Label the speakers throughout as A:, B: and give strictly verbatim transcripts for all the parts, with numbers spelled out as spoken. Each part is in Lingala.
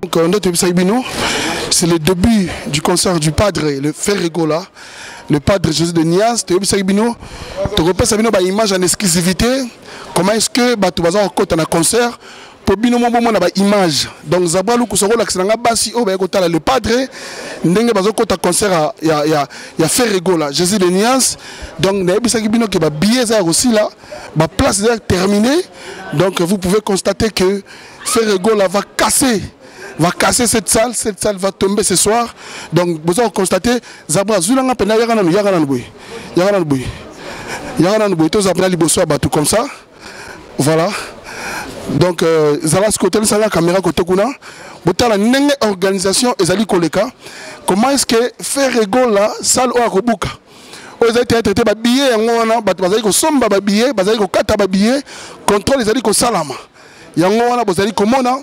A: C'est le début du concert du Padre, le Ferregola, le Padre Jésus de Nias. Tu repères une image en exclusivité. Comment est-ce que tu vas en côté un concert pour bien une image. Donc Zabralou Kusoro l'accident basi au le Padre n'engue bazo côté concert il y a il y a il y a Ferregola, Jésus de Nias. Donc n'ebisa kibino que ba billet aussi là, ba place est terminée. Donc vous pouvez constater que Ferregola va casser va casser cette salle, cette salle va tomber ce soir. Donc vous avez constaté Zabra Zulanga pena yagana no yagana no boy. Yagana no boy. Yagana no boy to Zabra liboso abatu comme ça. Voilà. Donc Zala ce côté ça la caméra côté kuna. Botala nenge organisation ezali koleka. Comment est-ce que Ferregola salle o akobuka? Vous avez traité ba billet ngona batu bazali ko somba ba billet, bazali ko kata ba billet, contrôle ezali ko salama. Yango wana bazali komona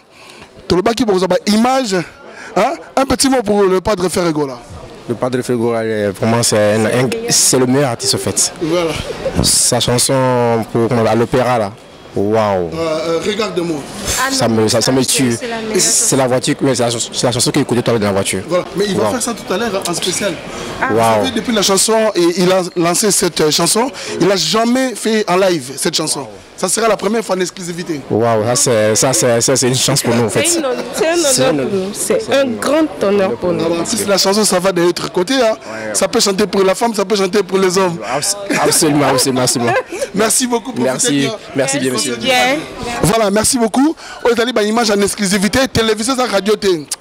A: image, hein? Un petit mot pour le Padre Ferregola.
B: Le Padre Ferregola, pour moi, c'est le meilleur artiste, en fait.
A: Voilà.
B: Sa chanson pour l'opéra, là. Waouh.
A: Euh, Regarde-moi.
B: Ah ça, me, ça, ça me tue. C'est la voiture, c'est la, la chanson qu'il écoutait toi dans la voiture.
A: Voilà. Mais il va wow. faire ça tout à l'heure en spécial. Ah. Wow. Vous savez, depuis la chanson, et il a lancé cette chanson, il n'a jamais fait en live cette chanson. Wow. Ça sera la première fois en exclusivité.
B: Waouh, ça c'est une chance pour nous en fait.
C: C'est un honneur pour nous. C'est un grand honneur pour nous.
A: En plus, la chanson, ça va de l'autre côté. Hein. Ouais. Ça peut chanter pour la femme, ça peut chanter pour les hommes.
B: Absolument, absolument, absolument.
A: Merci beaucoup.
B: Merci, merci bien, monsieur.
C: Bien.
A: Voilà, merci beaucoup. Vous avez une image en exclusivité, télévision et radio.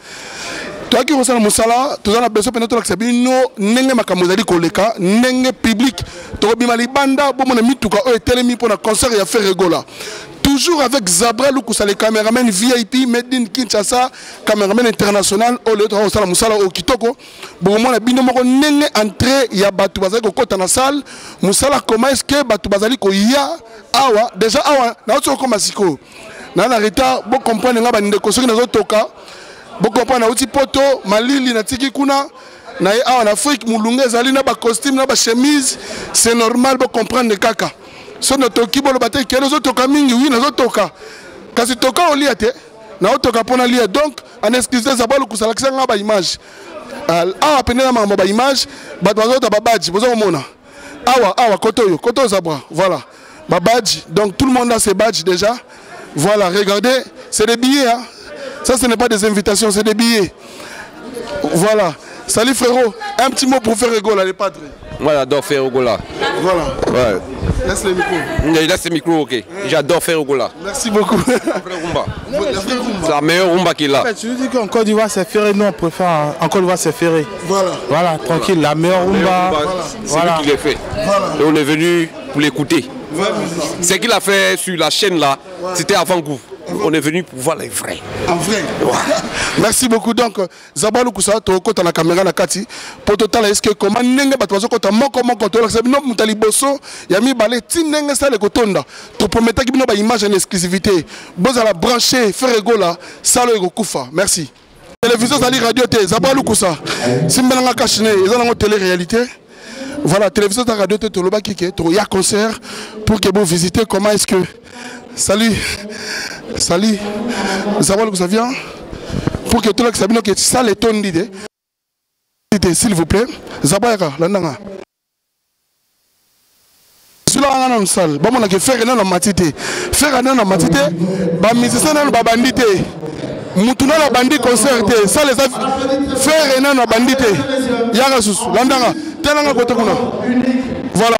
A: Toi qui reçois le Moussala, tu as besoin de notre sabino, n'enge makamozali koleka, n'enge public, tu as bimali banda, bon mon ami tuka o etelemi pour un concert et à Ferregola. Toujours avec Zabra Lukusa, les caméramans V I P, Made in Kinshasa, caméraman international, au lieu de reçoit le Moussala au Kitoko. Bon mon ami moko n'enge entrée, il y a batu bazali ko kota na salle. Moussala comment est-ce que batu bazali ko ya awa déjà awa na otso ko masiko. Na na retard, bon comprendre nga ba ndeko soki na zo toka. Beaucoup na uti poto malili na tiki kuna na en Afrique mulunga ezali na ba costume na ba chemise c'est normal pour comprendre kaka so na toki bolo baté kelo zo toka mingi oui na zo toka kasi toka olia te na toka pona lia donc en excuse za balo kusala kisanga ba image awa penela mama ba image ba bazo ta ba badge bozo mona awa awa kotoyo koto zabra voilà ba badge donc tout le monde a ses badges déjà voilà regardez c'est des billets hein. Ça, ce n'est pas des invitations, c'est des billets. Voilà. Salut frérot. Un petit mot pour Ferregola, les padres.
D: Moi, j'adore Ferregola.
A: Voilà.
D: Ouais.
A: Laisse le micro.
D: Laisse le micro, ok. Ouais. J'adore Ferregola.
A: Merci beaucoup.
D: La vraie rumba. C'est la meilleure rumba qu'il a.
E: En fait, tu dis qu'en Côte d'Ivoire, c'est ferré. Nous, on préfère en Côte d'Ivoire, c'est ferré.
A: Voilà.
E: Voilà, tranquille. La meilleure rumba.
D: C'est voilà. lui qui l'a fait. Voilà. Et on est venu pour l'écouter. Voilà. Ce qu'il a fait sur la chaîne là, ouais. C'était avant goût. On est venu pour voir les vrais.
A: En vrai. Ouais. Merci beaucoup. Donc, Zabalou Koussa, tu as la caméra, la Kati. Pour total, est-ce que comment n'engue pas toi, quand tu as comment quand tu as non, Moutali Bosso, Yami Balé, Tinengue ça les cotonda. Tu promets que tu as une image en exclusivité. Vous allez brancher, Ferregola, Salo et Koufa. Merci. Télévision, Zali Radio T, Zabalou Koussa. Si vous avez caché, ils ont une télé-réalité. Voilà, télévision, Radio T, tu as un concert pour que vous visitez comment est-ce que. Salut, salut, Zabal vous vient pour que tout le monde que ça les tonnes d'idées, s'il vous plaît, Zabaka, la nanga. Cela on a une salle, bon on a que faire un an matité, faire un an matité, bah musicien on va bandité, mutuna la bandit concerté, ça les a faire un an bandité, yanga sus, la nanga, telanga côté kuna, voilà,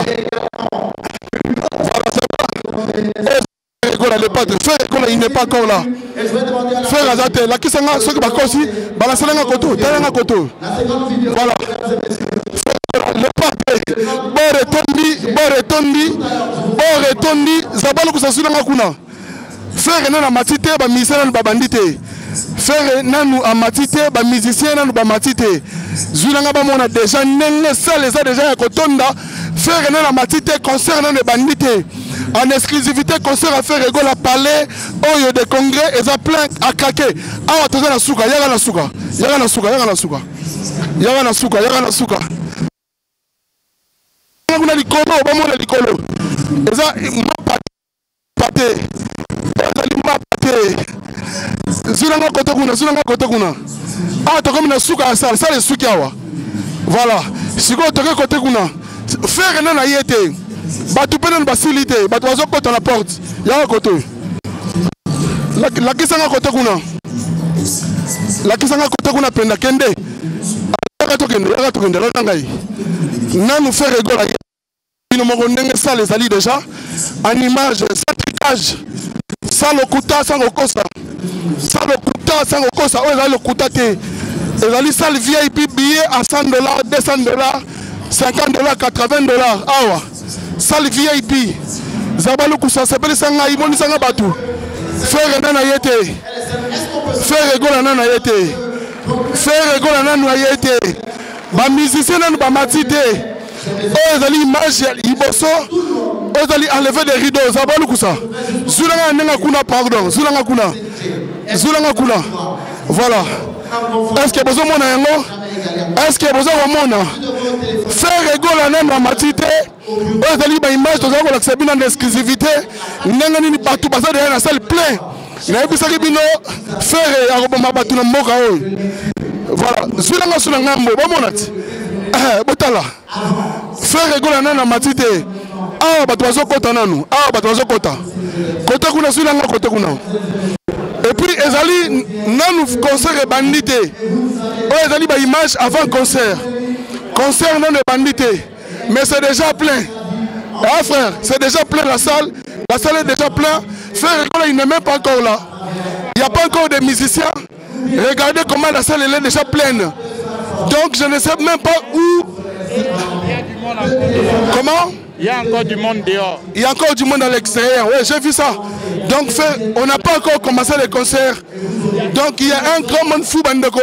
A: voilà c'est pas. Le padre, frère, il n'est pas encore là. Frère Azate, la Kisanga, ceux qui sont aussi, balancer la koto, la koto. Voilà. Le padre, Bore Tondi, Bore Tondi, Bore Tondi, Zabalo Kusasuna Makuna. Frère Nana Matite, ba misera ba bandite. Frère Nanu Amatite, ba musicien Nanu ba matite. Zulanga ba mona déjà nenge ça les a déjà à Kotonda. Frère Nana Matite concernant les bandites. En exclusivité, concert à Ferregola Palais, Oyo de Congrès, et ça plein à craquer. Ah, tu as la souka, y'a la souka, y'a la souka, y'a la souka, y'a la souka, y'a la souka. On a l'icolo, on a l'icolo. Et ça, il m'a pâté, pâté, il m'a pâté. Zulanga côté kuna, Zulanga côté kuna. Ah, tu comme une souka à ça, ça les souki awa. Voilà. Si tu es côté kuna, faire un an yété. Batu penen basilité, batu azo côté la porte. Y'a un côté. La la kisanga côté kuna. La kisanga côté kuna penda kende. Y'a to kende, y'a to kende la ngai. Na nous faire rigoler. Nous m'ont donné ça les alliés déjà. En image, sans tricage. Sans le kuta, sans le costa. Sans le kuta, sans le costa. Oh, ils ont le kuta té. Ils ont les salles V I P billets à cent dollars, deux cents dollars, cinquante dollars, quatre-vingts dollars. Ah ouais. Salle V I P. Zabalou Koussa, c'est pas les sanga, ils vont les sanga batou. Faire nana yete. Faire rigolo nana yete. Faire rigolo nana yete. Ba musicien nana ba matite. Oh, ils ont l'image, ils bossent. Oh, ils ont enlevé des rideaux. Zabalou Koussa. Zulanga nenga kuna, pardon. Zulanga kuna. Zulanga kuna. Voilà. Est-ce que vous avez besoin de Est-ce que vous avez besoin de faire rigoler la matite? Vous avez une image, vous avez l'accepté dans l'exclusivité. Vous avez une partout, vous avez une salle pleine. Vous avez besoin de faire rigoler la matite. Voilà. Zulanga Zulanga Mbo, bon monat. Botala. Faire rigoler la matite. Ah, bah tu vas au côté nanou. Ah, bah tu vas au côté. Côté kuna Zulanga, côté kuna. Et puis, Ezali, nous concert et bandité. Oh, Ezali, bah, image avant concert. Concert, non, de bandité. Mais c'est déjà plein. Ah, frère, c'est déjà plein la salle. La salle est déjà pleine. Frère, il n'est même pas encore là. Il n'y a pas encore de musiciens. Regardez comment la salle elle est déjà pleine. Donc, je ne sais même pas où. Comment?
E: Il y a encore du monde dehors.
A: Il y a encore du monde à l'extérieur. Oui, j'ai vu ça. Donc, fait, on n'a pas encore commencé les concerts. Donc, il y a un grand monde fou. Bandeko.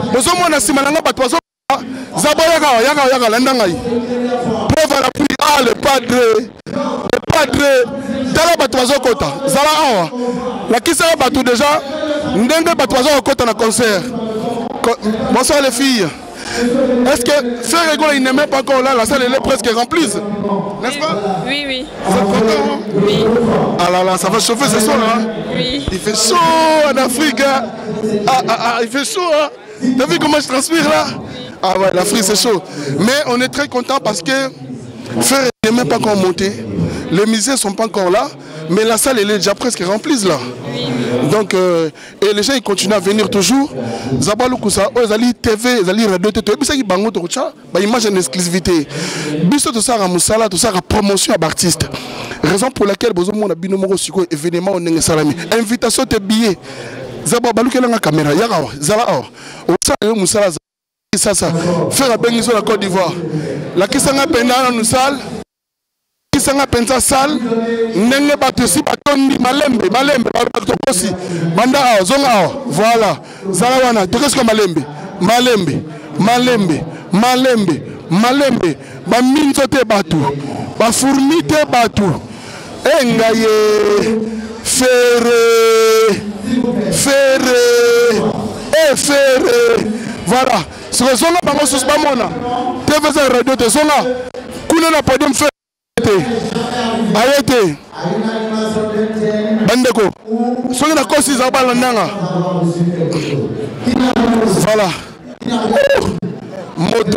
A: Preuve à la pluie. Ah, le padre. Le padre. Tala Batouazo Kota. Zala Awa. La qui sera Batou déjà. Ndenge Batouazo Kota dans le concert. Bonsoir les filles. Est-ce que faire rigoler, il n'est même pas encore là, la salle elle est presque remplie, n'est-ce pas?
C: Oui, oui.
A: Vous êtes content, hein?
C: Oui.
A: Ah là là, ça va chauffer ce soir, hein?
C: Oui.
A: Il fait chaud en Afrique, hein? Ah, ah, ah, il fait chaud, hein? T'as vu comment je transpire là? Ah ouais, l'Afrique c'est chaud. Mais on est très content parce que faire n'est même pas encore monté. Les musées ne sont pas encore là, mais la salle elle est déjà presque remplie là. Donc, euh, et les gens ils continuent à venir toujours. Zabalou Koussa, Ozali T V, Ozali Radio T V, et puis bango tocha, bah image en exclusivité. Biso tout ça à Moussala, tout ça à promotion à l'artiste. Raison pour laquelle besoin mon abino moro siko événement on est salami. Invitation de billets. Zabalou quelle la caméra, yara, zala or. Osa Moussala ça ça. Faire la bengiso la Côte d'Ivoire. La kisanga penda na nous salle. Kisanga pensa sal nenge batosi batondi malembe malembe batokosi banda awa zonga awa voilà zala wana tokesko malembe malembe malembe malembe malembe ba minzo te batu ba fourmi te batu engaye fere fere e fere voilà ce que zonga bango sus bamona T V Z radio te zonga kuna na podium fere arrêtez bandeko soki na kosi za bala nanga voilà moto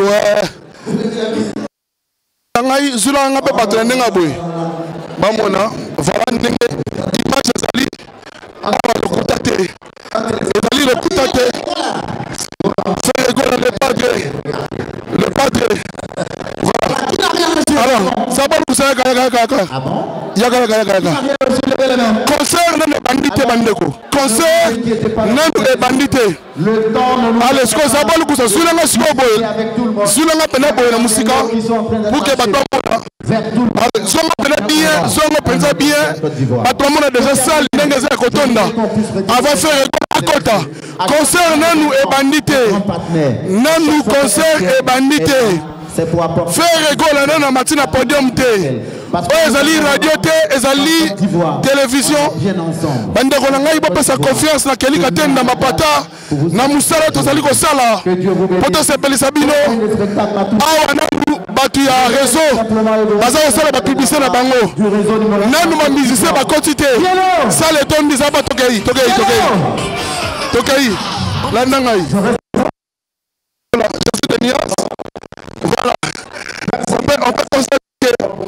A: ngai zula nga pe bato ndenga boy bamona voilà ndenge image ezali awa lokuta te ezali lokuta te c'est rigolo le padre le padre voilà. Alors, ça va vous savez ah bon? Yaga yaga yaga yaga. Concert non bandité bandeko. Concert non est bandité. Allez, ce que ça va vous savez là sur boy. Sur là pena boy la musique pour que bato mona. Allez, so pena bien, so pensa bien. Bato mona déjà salle ndenge za kotonda. Avant faire à côté. Concert non est bandité. Non nous concert est bandité. Faire rigoler dans la matinée à podium T. Ezali radio T, ezali télévision. Bande kolanga iba pesa confiance na kelika tenda mapata na musala tozali ko sala. Poto sepeli sabino. Awa na batu ya réseau. Baza ko sala ba publicité na bango. Nanu ma musicien ba quantité. Sale tondi za ba tokei, tokei, tokei. Tokai, Landangaï. Voilà, je suis de Nias. Voilà. On peut, on peut constater que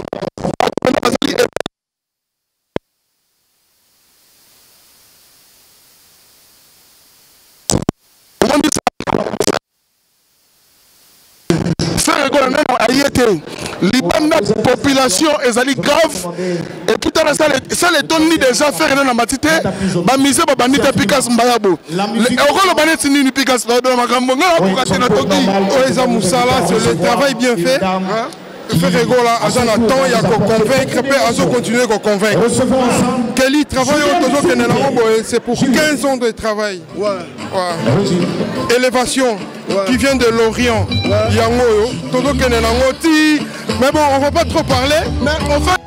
A: faire rigoler même à Yété. Libanda population ezali grave et puis dans ça les donne déjà faire dans la matité ba mise ba bandita Pikas Mbayabo le rôle baneti ni Pikas ba dans makambo ngala pour rater na toki
E: Oeza Moussala, c'est le travail bien fait. Faire rigoler à Jean temps, il y a qu'on convaincre, puis à continuer qu'on convaincre. Kelly travaille au c'est pour quinze ans de travail. Ouais. Ouais. Élévation ouais. Qui vient de l'Orient. Ouais. Mais bon, on ne va pas trop parler, mais on va.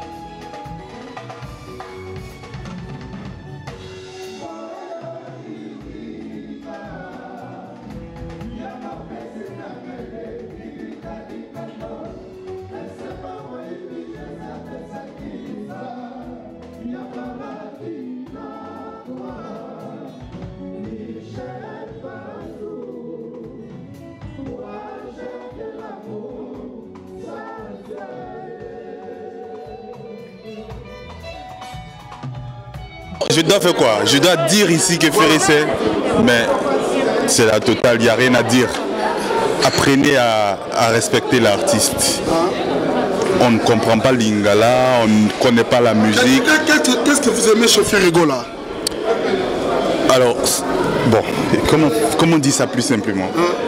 F: Je dois faire quoi? Je dois dire ici que Ferré, mais c'est la totale, il n'y a rien à dire. Apprenez à, à respecter l'artiste. On ne comprend pas l'ingala, on ne connaît pas la musique.
A: Qu'est-ce que vous aimez chez Ferrigola?
F: Alors, bon, comment, comment on dit ça plus simplement?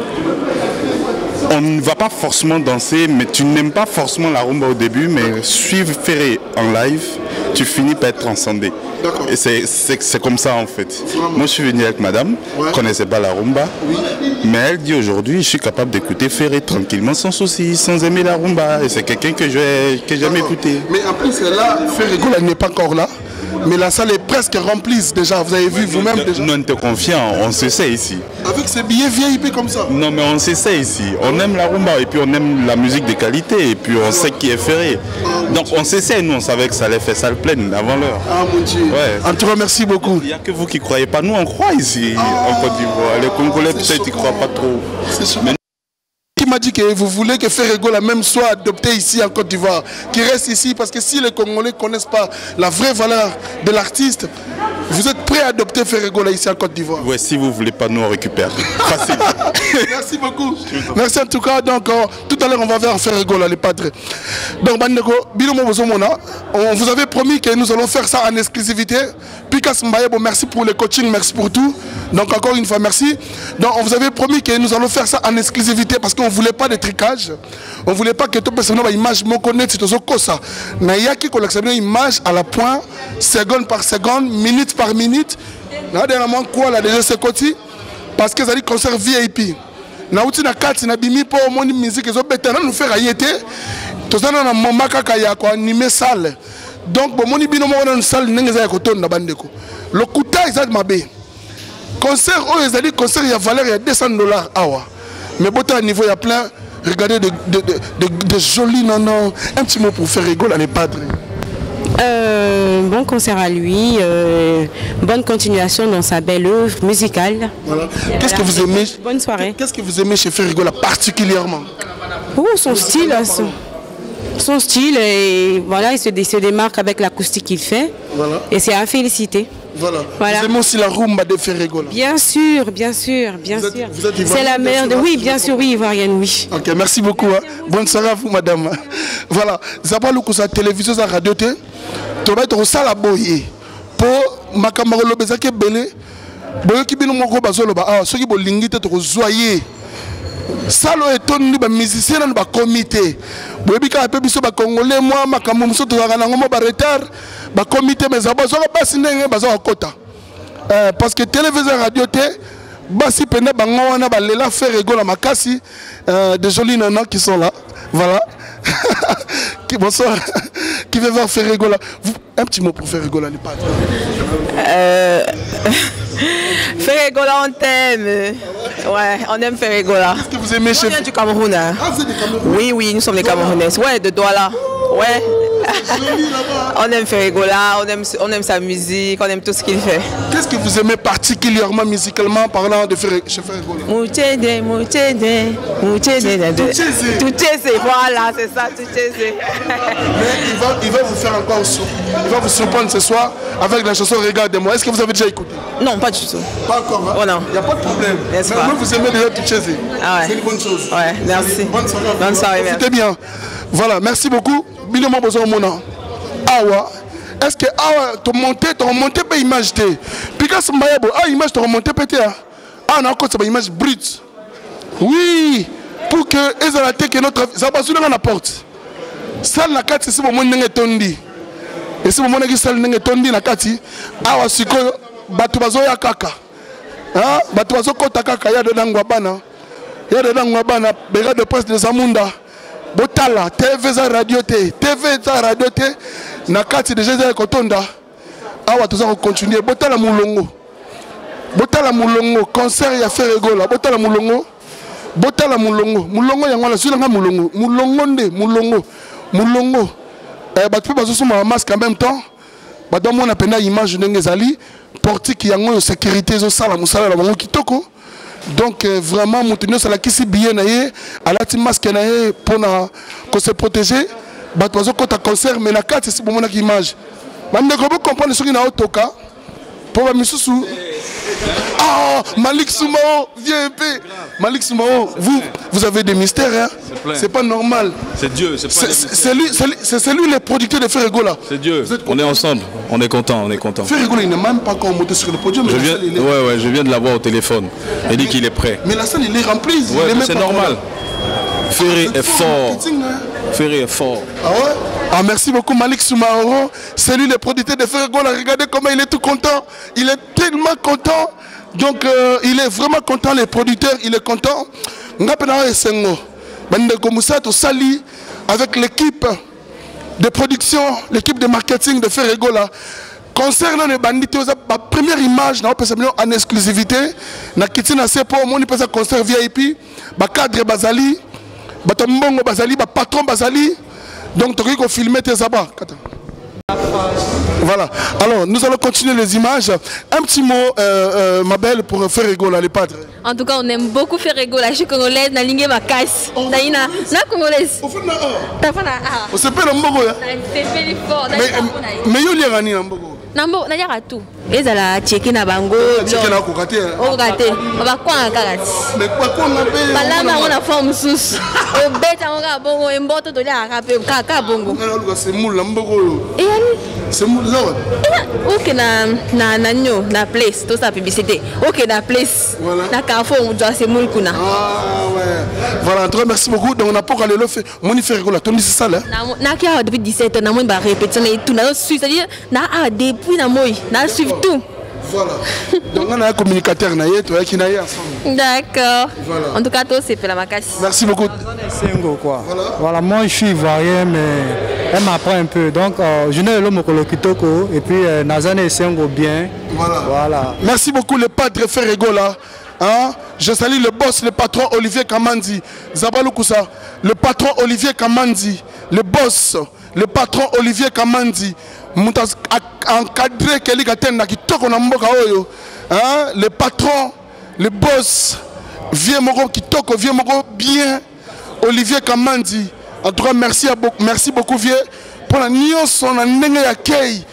F: On ne va pas forcément danser, mais tu n'aimes pas forcément la rumba au début, mais suivre Ferré en live, tu finis par être transcendé. Et c'est comme ça en fait. Vraiment. Moi je suis venu avec madame, ouais. Je ne connaissais pas la rumba, oui. Mais elle dit aujourd'hui je suis capable d'écouter Ferré tranquillement, sans souci, sans aimer la rumba. Et c'est quelqu'un que j'aime écouter.
A: Mais en plus là, Ferrigola n'est pas encore là. Mais la salle est presque remplie déjà, vous avez vu vous-même déjà.
F: Nous on te confiant, on se sait ici.
A: Avec ces billets V I P comme ça.
F: Non mais on se sait ici, on aime la rumba et puis on aime la musique de qualité et puis on sait qui est Ferré. Ah, donc on se sait, nous on savait que ça allait faire salle pleine avant l'heure.
A: Ah mon Dieu, ouais. En tout cas merci beaucoup.
F: Il n'y a que vous qui ne croyez pas, nous on croit ici ah, en Côte d'Ivoire. Les Congolais peut-être ils ne croient pas trop. Mais
A: qui m'a dit que vous voulez que Ferrigola même soit adopté ici en Côte d'Ivoire, qui reste ici, parce que si les Congolais ne connaissent pas la vraie valeur de l'artiste, vous êtes prêt à adopter Ferrigola ici en Côte d'Ivoire?
F: Oui, si vous ne voulez pas, nous on récupère. Facile.
A: Merci beaucoup. Merci en tout cas. Donc, euh, tout à l'heure, on va vers Ferrigola, les padres. Donc, Bandeko, on vous avait promis que nous allons faire ça en exclusivité. Pikas Mbayabo, merci pour le coaching, merci pour tout. Donc, encore une fois, merci. Donc, on vous avait promis que nous allons faire ça en exclusivité parce qu'on ne voulait pas de tricage. On ne voulait pas que tout personne ait une image, mon connaître, c'est tout ça. Mais il y a qui collectionne une image à la point, seconde par seconde, minute par minute. Là, dernièrement, quoi, là, déjà, c'est côté. Parce que ça dit concert V I P. Na uti na kati na bimi po moni musique ezo betana nous faire ayete. To sana na mama kaka ya ko animer salle. Donc bon moni bino mo na salle ndenge za ko ton na bandeko. Le kuta isa mabe. Concert o ezali concert ya valeur ya deux cents dollars awa. Mais bota à niveau il y a plein. Regardez de de de de, de jolis non non. Un petit mot pour faire rigoler les padres.
C: Euh, bon concert à lui, euh, bonne continuation dans sa belle œuvre musicale. Voilà.
A: Qu'est-ce que vous aimez?
C: Bonne soirée.
A: Qu'est-ce que vous aimez chez Ferrigola particulièrement?
C: Oh, son style, son, son style et voilà, il se, il se démarque avec l'acoustique qu'il fait. Voilà. Et c'est à féliciter.
A: Voilà. Voilà. Vous aimez aussi la rumba de Ferrigola? Bien
C: sûr, bien sûr, bien
A: vous
C: sûr.
A: C'est
C: la meilleure de... Oui, bien sûr, oui, ivoirienne, oui.
A: Ok, merci beaucoup. Hein. Bonne soirée à vous, madame. Voilà. Zaba Lukusa, télévision, sa radio, tu vas être au salaboye. Pour ma camarade, tu vas être belé. Boyo ki bino moko bazolo ba ah soki bolingi te to zoyer. Salo etoni ba musicien na ba comité. Boyo bika pe biso ba congolais moi makambo muso to ngana ngomo ba retard ba comité mais za bazo ba sinenge bazo kota. Euh parce que télévision radio te basi pena bango wana ba lela faire rigoler makasi euh des jolis nanas qui sont là. Voilà. Qui bonsoir. Qui veut voir faire rigoler. Un petit mot pour faire rigoler les padres.
C: Euh Ferrigola, on t'aime. Ouais, on aime Ferrigola.
A: Qu'est-ce que vous aimez chez vous?
C: On vient du Cameroun. Hein.
A: Ah, vous êtes des Camerounais?
C: Oui, oui, nous sommes des Camerounais. Ouais, de Douala. Ouais.
G: On aime Ferregola, on aime, on aime sa musique, on aime tout ce qu'il fait.
A: Qu'est-ce que vous aimez particulièrement musicalement parlant de Ferregola?
G: Mouchede, mouchede, mouchede. Touchese, voilà, c'est ça, touchese.
A: Mais il va, il va vous faire encore, il va vous surprendre ce soir avec la chanson Regarde-moi. Est-ce que vous avez déjà écouté?
G: Non, pas du tout.
A: Pas encore, hein?
G: Oh non.
A: Il n'y a pas de problème. Mais vous, vous aimez déjà Touchese.
G: Ah ouais.
A: C'est une bonne chose.
G: Ouais, merci.
A: Bonne soirée.
G: Bonne soirée, merci.
A: C'était bien. Voilà, merci beaucoup. Biloma besoin mona. Awa. Est-ce que awa tu monté, tu remonté pas image té. Picasso Mbayabo, ah image tu remonté pété. Ah on a encore cette image brute. Oui, pour que ezalate que notre ça passe dans la porte. Salle la carte c'est bon ndenge tondi. Et c'est bon ndenge salle ndenge tondi na kati. Awa siko batu bazoya kaka. Ah, batu bazokota kaka ya de dangwa bana. Ya de dangwa bana, bega de presse de Zamunda. Botala, T V za radio T, T V za radio T, na kati de Jésus Kotonda. Awa tout ça on continue. Botala Moulongo. Botala Moulongo, concert ya Ferregola. Botala Moulongo. Botala Moulongo. Moulongo ya ngwana sula nga Moulongo. Moulongo nde Moulongo. Moulongo. Eh ba tu bazo suma masque en même temps. Ba do mona pena image ndenge zali portique yango sécurité zo sala musala la bango kitoko. Donc euh, vraiment Moutinho c'est la qui si bien naie à la team masque naie pour na qu'on se protéger bato bazo kota concert mais la carte c'est bon mon image bande ko comprendre ce qui na otoka pour ba misusu. Ah Malik Soumao viens un peu. Malik Soumao vous vous avez des mystères hein. C'est pas normal.
H: C'est Dieu, c'est pas
A: c'est lui c'est lui le producteur de Ferregola.
H: C'est Dieu. On est ensemble, on est content, on est content.
A: Ferregola il n'est même pas encore monté sur le podium.
H: Je viens, est... ouais ouais, je viens de l'avoir au téléphone. Il dit qu'il est prêt.
A: Mais la salle il est remplie.
H: Ouais, c'est normal. Ferré est fort. Ferré est fort.
A: Ah ouais? Ah merci beaucoup Malik Soumao. C'est lui le producteur de Ferregola. Regardez comment il est tout content. Il est tellement content. Donc euh, il est vraiment content, les producteurs, il est content. Avec l'équipe de production, l'équipe de marketing de Ferregola. Concernant les bandits, la première image en exclusivité, na kitina sepo moni pesa concert V I P, ba cadre bazali, ba tombongo bazali, ba patron bazali. Donc tu peux filmer tes abats. Voilà, alors nous allons continuer les images. Un petit mot, euh, euh, ma belle, pour Ferregola, les padres.
I: En tout cas, on aime beaucoup Ferregola. Je suis congolaise, na lingue ma casse. Na ina, na congolaise.
A: Au fait, na a.
I: Ta fana a.
A: On s'appelle un mbogo.
I: C'est fait fort.
A: Mais mais yo liangani un mbogo.
I: Nambo, na yaka tout. Ezala checker na bango.
A: Checker na ko raté.
I: O raté. On va quoi en karate.
A: Mais quoi qu'on appelle.
I: Balama on a forme sous. O beta on ga bongo emboto to la rapé kaka bongo.
A: C'est moule mbogo.
I: Et
A: c'est moule là.
I: OK na na na nyo na place tout ça publicité. OK na place. Na Carrefour on doit c'est moule kuna.
A: Ah ouais. Voilà, très merci beaucoup. Donc on n'a pas qu'à le faire. Moni Ferregola, tu dis c'est ça là.
I: Na na qui a depuis dix-sept ans na moi ba répétition et tout na suite c'est-à-dire na a depuis na moi na suivre tout.
A: Voilà. Donc on a un communicateur qui qui ensemble.
I: D'accord. Voilà. En tout cas, toi, c'est fait la macasse.
A: Merci beaucoup.
J: Quoi. Voilà. Voilà, moi je suis ivoirien, mais elle m'apprend un peu. Donc, euh, je n'ai l'homme Kitoko et puis euh, Nazane Sengo bien.
A: Voilà.
J: Voilà.
A: Merci beaucoup, le padre Ferregola. Hein? Je salue le boss, le patron Olivier Kamandi. Zabaloukusa, le patron Olivier Kamandi. Le boss, le patron Olivier Kamandi. Encadré le patron, le boss, vieux Moro Kitoko, vieux Moro bien, Olivier Kamandi. En tout cas, merci, à beaucoup, merci beaucoup, vieux, pour la nuance, son accueil.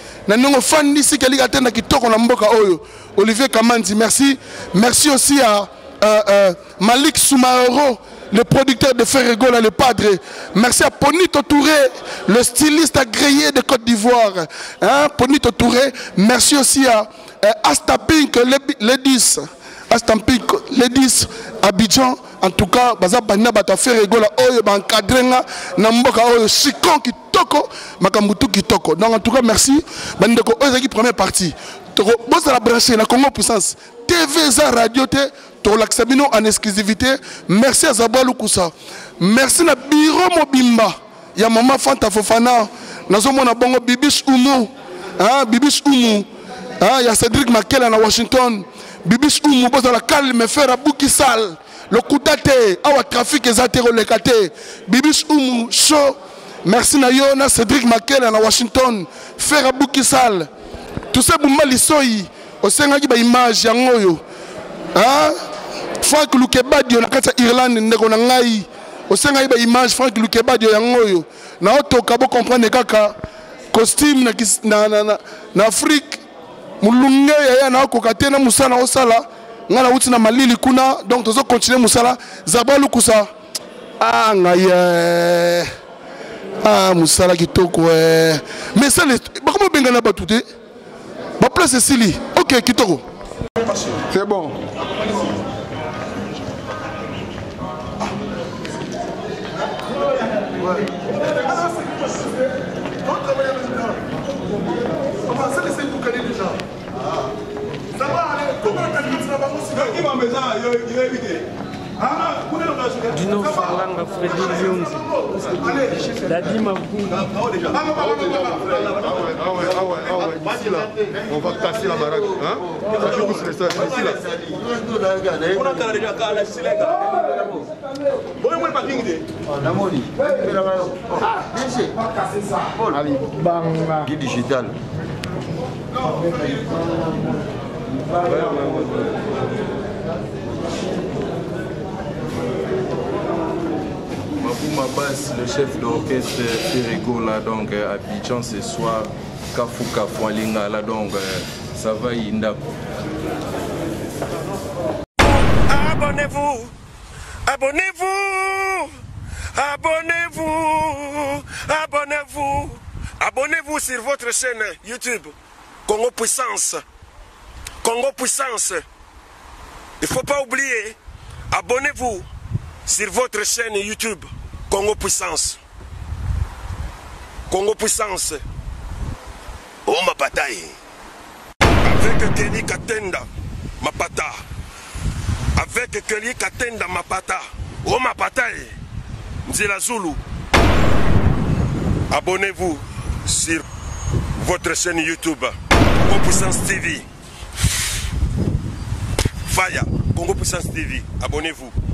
A: Olivier Kamandi, merci. Merci aussi à euh, euh, Malik Soumao, le producteur de Ferregola, le padre. Merci à Ponito Touré, le styliste agréé de Côte d'Ivoire. Hein, Ponito Touré. Merci aussi à euh, Astapink, Ledis. Astampink, Ledis, Abidjan. En tout cas, baza bana bata Ferregola, oyo ba encadrenga na mboka oyo Chikon Kitoko, Makambutu Kitoko. Donc en tout cas, merci. Bandeko ozaki première partie. Toko boza la brancher la Congo puissance. T V za radio T Tolaxabino en exclusivité. Merci à Zabalou Koussa. Merci à Biro Mobimba. Il y a Maman Fanta Fofana. Nous sommes à Bongo Bibish Oumou. Hein, Bibish Oumou. Il y a Cédric Makel à Washington. Bibish Oumou, boza la calme, faire à Boukissal. Le Koutate, awa trafic et zatero le kate. Bibish Oumou, chaud. merci na yo na Cédric Makela na Washington Frère Boukissal tout ça Boumba Lissoyi osengaki ba image yango yo hein Frank Lukebadio na kati ya Irlande ndeko na ngai osengaki ba image Frank Lukebadio yango yo na otoka bo comprendre kaka costume na na na, na Afrique mulunge ya na okoka na musala osala ngana uti na malili kuna donc tozo continuer musala zabalu kusa ah ngaye ah musala kitoko eh mais ça ba comment bengana ba touté ba place Cécilie OK kitoko
E: c'est bon.
K: Dino Falanga Freddy Jones. Dadima
E: on va casser la baraque. Hein? Ici là.
L: Digital.
H: Mabouma Bass, le chef d'orchestre Ferrego là donc à Abidjan ce soir, Kafou Kafou Alinga là donc ça va Inda.
M: Abonnez-vous, abonnez-vous, abonnez-vous, abonnez-vous, abonnez-vous sur votre chaîne YouTube Congo Puissance, Congo Puissance. Il ne faut pas oublier, abonnez-vous sur votre chaîne YouTube Congo Puissance. Congo Puissance. Oh ma bataille. Avec Kelly Katenda, ma pata. Avec Kelly Katenda, ma pata. Oh ma bataille. Nzela Zulu. Abonnez-vous sur votre chaîne YouTube Congo Puissance T V. Faya, Congo Puissance T V. Abonnez-vous.